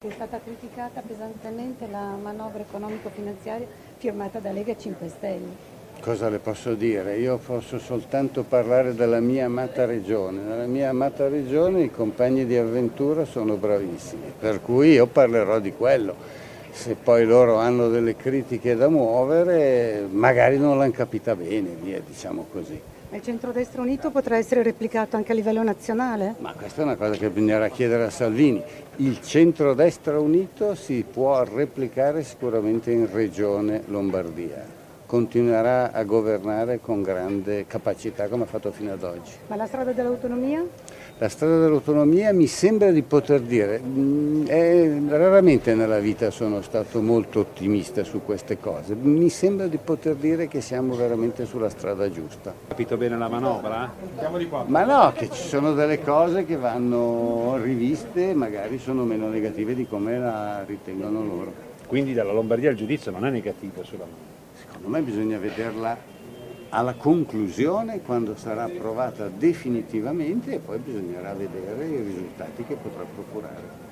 È stata criticata pesantemente la manovra economico-finanziaria firmata da Lega e 5 Stelle. Cosa le posso dire? Io posso soltanto parlare della mia amata regione. Nella mia amata regione i compagni di avventura sono bravissimi, per cui io parlerò di quello. Se poi loro hanno delle critiche da muovere, magari non l'hanno capita bene, via, diciamo così. Ma il centrodestra unito potrà essere replicato anche a livello nazionale? Ma questa è una cosa che bisognerà chiedere a Salvini. Il centrodestra unito si può replicare sicuramente in regione Lombardia. Continuerà a governare con grande capacità come ha fatto fino ad oggi. Ma la strada dell'autonomia? La strada dell'autonomia mi sembra di poter dire, raramente nella vita sono stato molto ottimista su queste cose, mi sembra di poter dire che siamo veramente sulla strada giusta. Capito bene la manovra? Ma no, che ci sono delle cose che vanno riviste, magari sono meno negative di come la ritengono loro. Quindi dalla Lombardia il giudizio non è negativo sulla manovra. Secondo me bisogna vederla alla conclusione, quando sarà approvata definitivamente, e poi bisognerà vedere i risultati che potrà procurare.